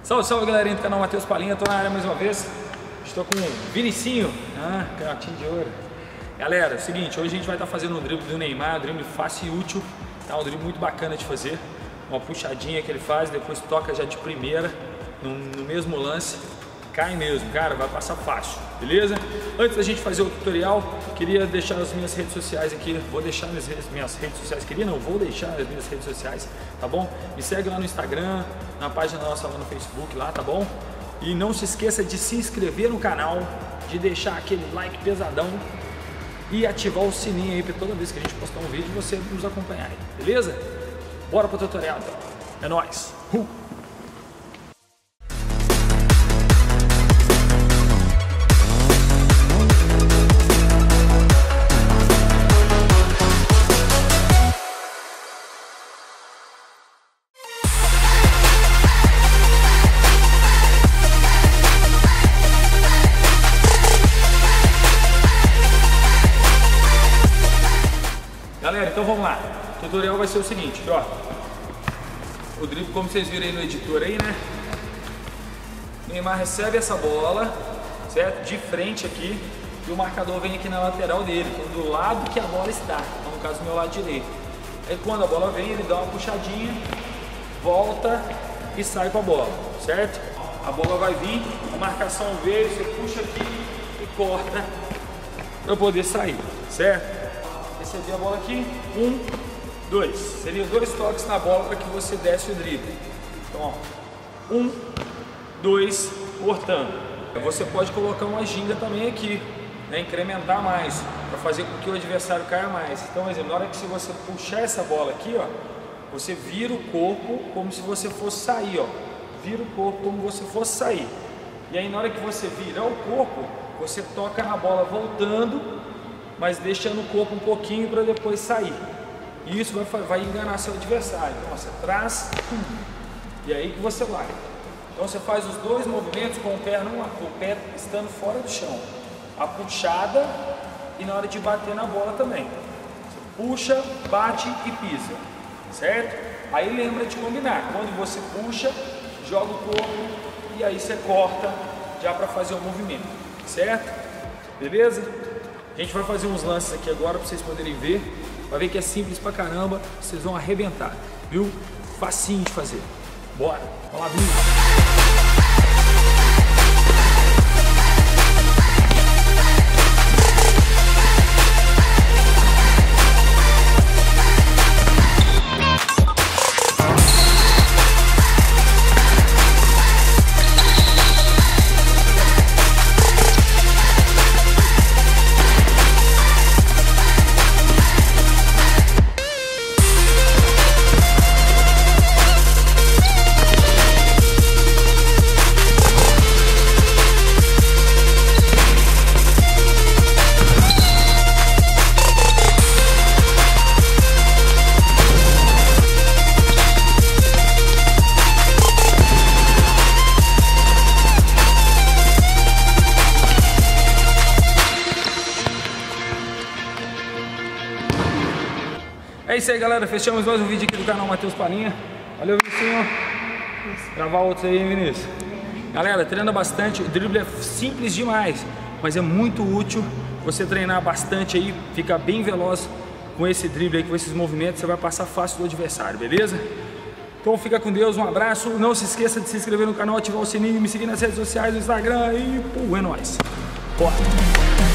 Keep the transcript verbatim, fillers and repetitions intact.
Salve, salve galerinha do canal Matheus Palinha, tô na área mais uma vez. Estou com o Vinicinho, ah, gatinho de ouro. Galera, é o seguinte, hoje a gente vai estar fazendo um drible do Neymar, um drible fácil e útil, tá? Um drible muito bacana de fazer. Uma puxadinha que ele faz, depois toca já de primeira, no, no mesmo lance. Cai mesmo, cara, vai passar fácil, beleza? Antes da gente fazer o tutorial, queria deixar as minhas redes sociais aqui, vou deixar as minhas redes sociais, queria não, vou deixar as minhas redes sociais, tá bom? Me segue lá no Instagram, na página nossa lá no Facebook, lá, tá bom? E não se esqueça de se inscrever no canal, de deixar aquele like pesadão e ativar o sininho aí para toda vez que a gente postar um vídeo você nos acompanhar aí, beleza? Bora pro tutorial então, é nóis! Uh! Galera, então vamos lá. O tutorial vai ser o seguinte, ó. O drible, como vocês viram aí no editor aí, né? O Neymar recebe essa bola, certo? De frente aqui, e o marcador vem aqui na lateral dele, que é do lado que a bola está, então, no caso do meu lado direito. Aí quando a bola vem, ele dá uma puxadinha, volta e sai com a bola, certo? A bola vai vir, a marcação veio, você puxa aqui e corta para poder sair, certo? Recebi a bola aqui, um, dois. Seriam dois toques na bola para que você desse o drible. Então, ó, um, dois, cortando. Você pode colocar uma ginga também aqui, né, incrementar mais, para fazer com que o adversário caia mais. Então, por exemplo, na hora que você puxar essa bola aqui, ó, você vira o corpo como se você fosse sair, ó. Vira o corpo como se você fosse sair. E aí, na hora que você virar o corpo, você toca na bola voltando, mas deixando o corpo um pouquinho para depois sair. E isso vai, vai enganar seu adversário. Então você traz, e aí que você larga. Então você faz os dois movimentos com o pé, numa, com o pé estando fora do chão. A puxada e na hora de bater na bola também. Você puxa, bate e pisa, certo? Aí lembra de combinar. Quando você puxa, joga o corpo e aí você corta já para fazer o movimento, certo? Beleza? A gente vai fazer uns lances aqui agora para vocês poderem ver. Vai ver que é simples pra caramba. Vocês vão arrebentar, viu? Facinho de fazer. Bora! Vamos lá, Vini! É isso aí, galera, fechamos mais um vídeo aqui do canal Matheus Palinha. Valeu, Vinicinho. Gravar outro aí, hein, Vinícius? Galera, treina bastante, o drible é simples demais, mas é muito útil você treinar bastante aí, ficar bem veloz com esse drible aí, com esses movimentos, você vai passar fácil do adversário, beleza? Então fica com Deus, um abraço, não se esqueça de se inscrever no canal, ativar o sininho, me seguir nas redes sociais, no Instagram e pô, é nóis. Bora!